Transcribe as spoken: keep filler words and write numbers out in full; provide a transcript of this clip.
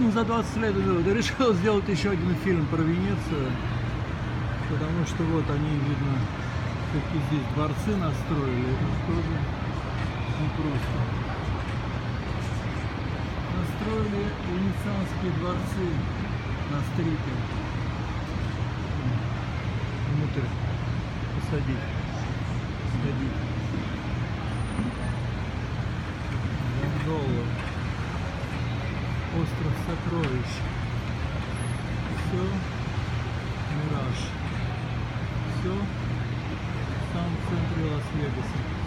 за двадцать лет я решил сделать еще один фильм про Венецию, потому что вот они, видно, какие здесь дворцы настроили, это тоже не просто. Настроили венецианские дворцы на стрипе. Внутрь посадить, сходить. Гондола. Остров сокровищ. Все мираж. Все в самом центре Лас-Вегаса.